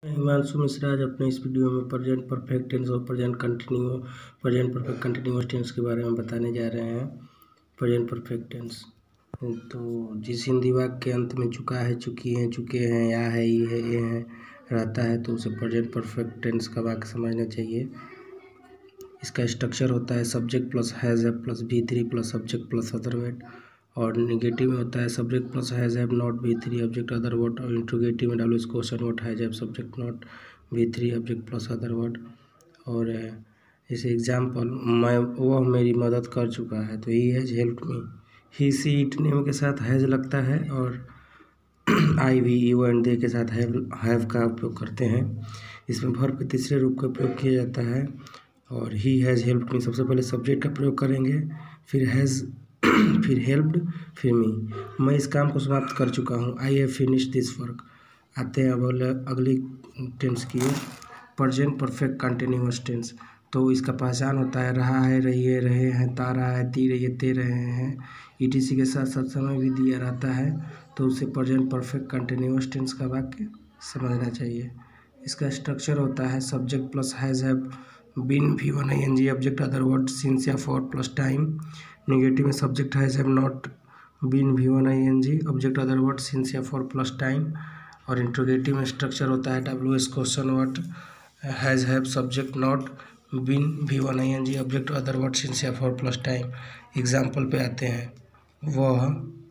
हिमांशु मिश्रा आज अपने इस वीडियो में प्रेजेंट परफेक्ट टेंस और प्रेजेंट परफेक्ट कंटिन्यूअस टेंस के बारे में बताने जा रहे हैं। प्रेजेंट परफेक्ट टेंस तो जिस हिंदी वाक्य के अंत में चुका है, चुकी हैं, चुके हैं, या है, ये है रहता है तो उसे प्रेजेंट परफेक्ट टेंस का वाक्य समझना चाहिए। इसका स्ट्रक्चर होता है subject plus has have plus V3 plus subject plus other word, और निगेटिव में होता है subject plus has have not V3 object other word, और इंट्रोगेटिव में W question word has have subject not V3 object plus other word. और जैसे example, वह मेरी मदद कर चुका है तो he has helped me. He she it name के साथ हैज़ लगता है और I we you and they के साथ हैव का उपयोग करते हैं। इसमें वर्ब के तीसरे रूप का उपयोग किया जाता है। और ही हैज़ हेल्प्ड मी, सबसे पहले सब्जेक्ट का प्रयोग करेंगे, फिर हैज़, फिर हेल्प्ड, फिर मी। मैं इस काम को समाप्त कर चुका हूँ, I have finished this work. आते हैं अब अगली टेंस की, प्रेजेंट परफेक्ट कंटिन्यूअस टेंस। तो इसका पहचान होता है रहा है, रही है, रहे हैं, ता रहा है, ती रही है, ते रहे हैं, ईटीसी के साथ साथ समय भी दिया रहता है तो उसे प्रेजेंट परफेक्ट कंटिन्यूअस टेंस का वाक्य समझना चाहिए। इसका स्ट्रक्चर होता है subject plus has have been V1 ING object other word since या फॉर प्लस टाइम। निगेटिव में subject has have not been V1 ING object other word since या फॉर प्लस टाइम। और इंट्रोगेटिव में structure होता है WS question word has have subject not been V1 ING object other word since या for plus time. Example पे आते हैं, वह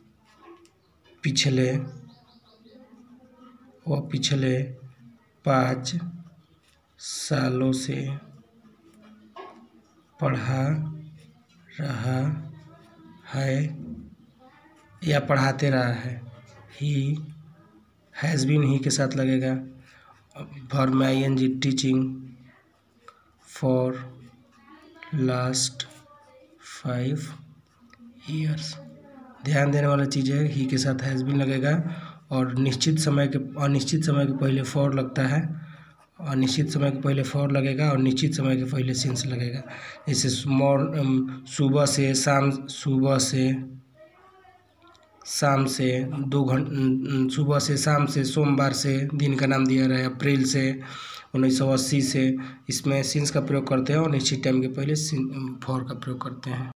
पिछले 5 सालों से पढ़ा रहा है या पढ़ाते रहा है। ही हैज़ बीन, ही के साथ लगेगा। वर्ब में ING teaching for last 5 years. ध्यान देने वाला चीज़ है, ही के साथ हैज़ बीन लगेगा और अनिश्चित समय के पहले फॉर लगता है। अनिश्चित समय के पहले फॉर लगेगा और निश्चित समय के पहले सिंस लगेगा। जैसे सुबह से शाम, सुबह से शाम से, सोमवार से, दिन का नाम दिया रहा है, अप्रैल से, 1980 से। इसमें सिंस का प्रयोग करते हैं और निश्चित टाइम के पहले फॉर का प्रयोग करते हैं।